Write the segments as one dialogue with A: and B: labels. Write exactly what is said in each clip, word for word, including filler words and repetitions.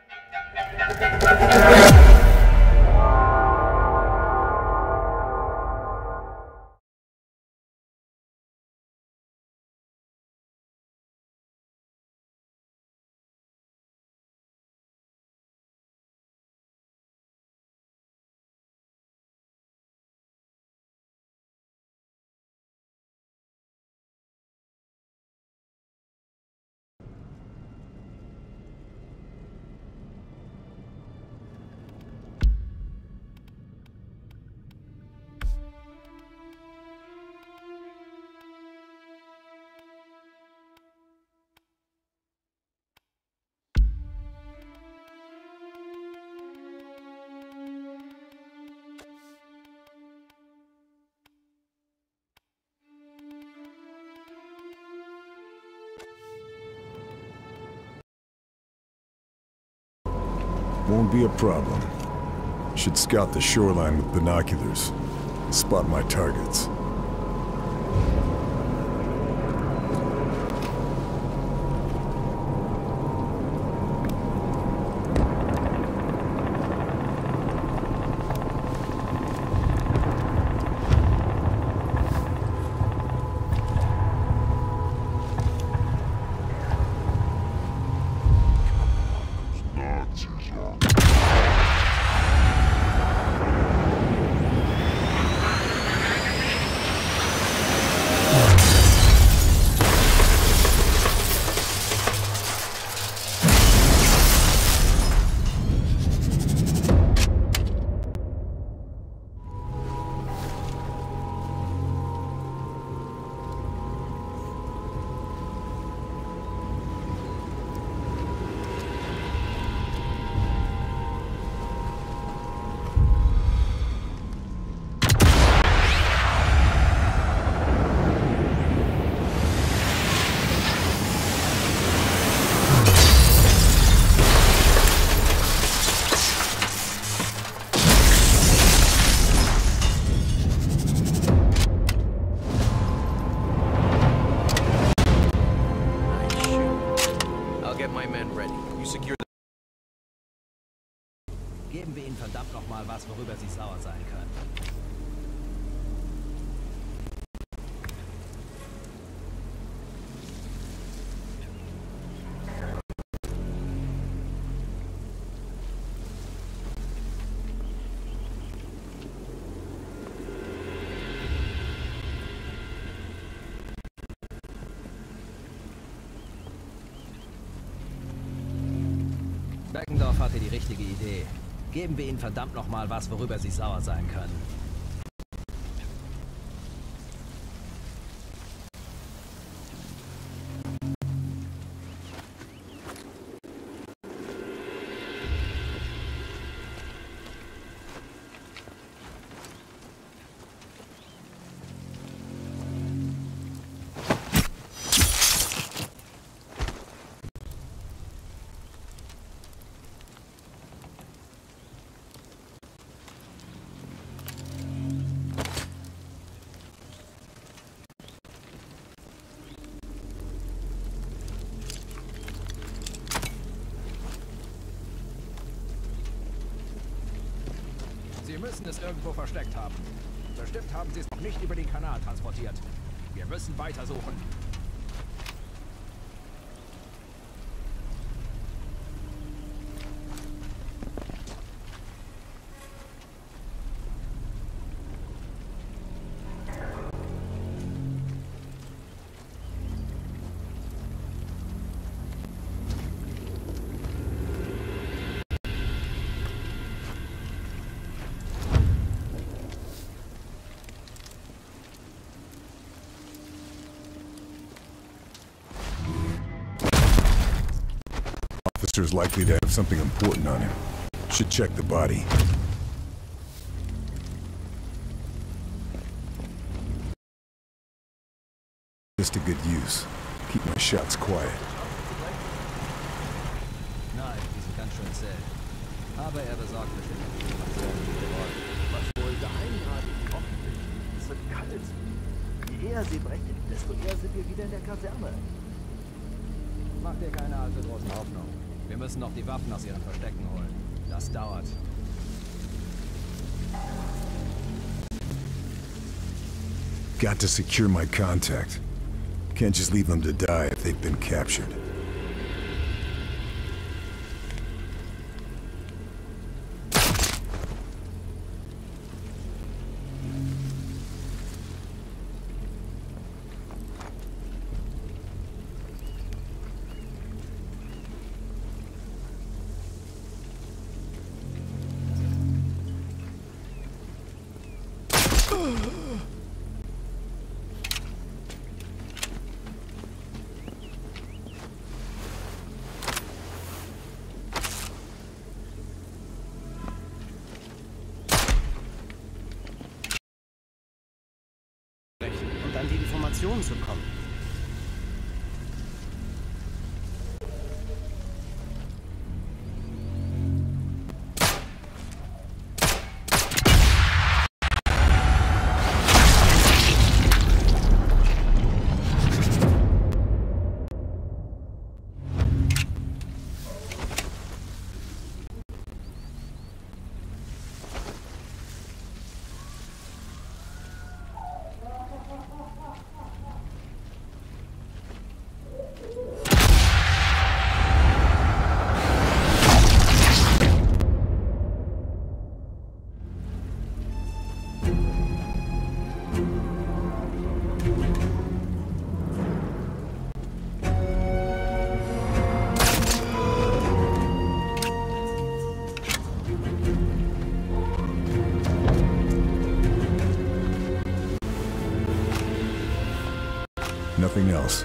A: Won't be a problem. Should scout the shoreline with binoculars. Spot my targets.
B: Geben wir ihnen verdammt noch mal was, worüber sie sauer sein können. Beckendorf hatte die richtige Idee. Geben wir ihnen verdammt noch mal was, worüber sie sauer sein können.
C: Sie müssen es irgendwo versteckt haben. Bestimmt haben Sie es noch nicht über den Kanal transportiert. Wir müssen weitersuchen.
A: Officer's likely to have something important on him. Should check the body. Just a good use. Keep my shots quiet.
B: Nein, die sind ganz schön zäh. Aber er besorgt bestimmt.
D: Was wohl daheim gerade gekocht wird. Es wird kalt. Je eher sie brechen, desto eher sind wir wieder in der Kaserne.
C: Mach dir keine allzu großen Hoffnung.
B: Wir müssen noch die Waffen aus ihren Verstecken holen. Das dauert.
A: Got to secure my contact. Can't just leave them to die if they've been captured.
E: Und an die Informationen zu kommen. Nothing else.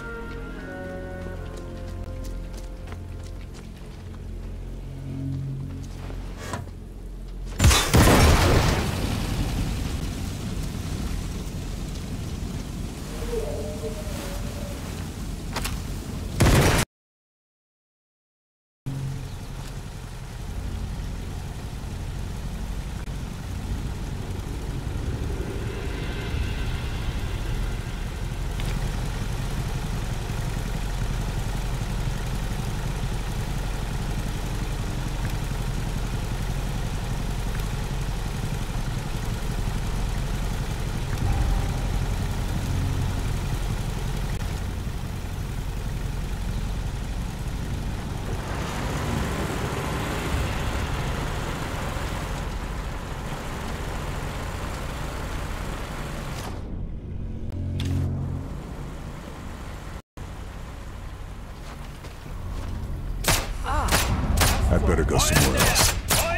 E: I'd better go somewhere else.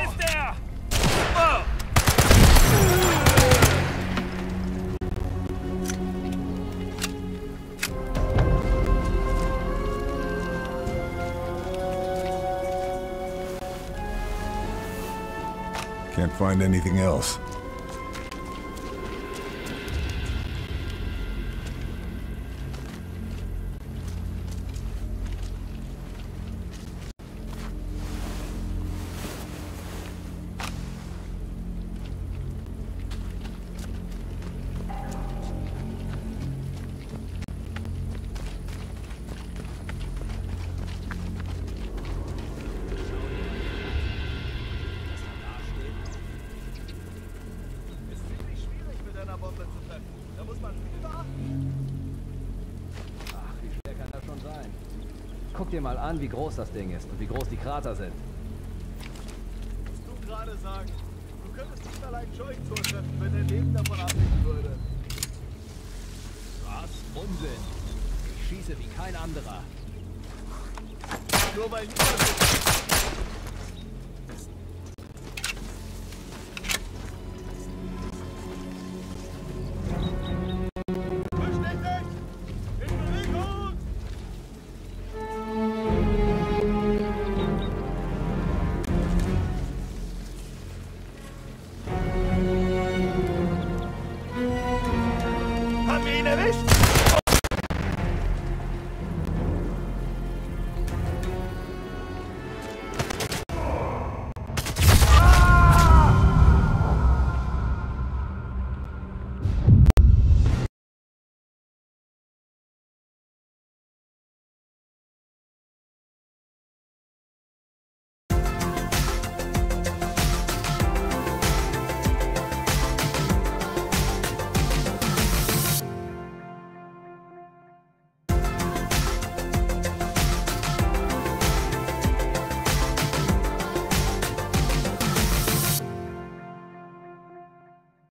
E: Can't find anything else.
B: Guck dir mal an, wie groß das Ding ist und wie groß die Krater sind.
D: Was du gerade sagen, du könntest nicht mal einen Scheunentor treffen, wenn dein Leben davon abhängen würde.
B: Was? Unsinn. Ich schieße wie kein anderer.
D: Nur weil niemand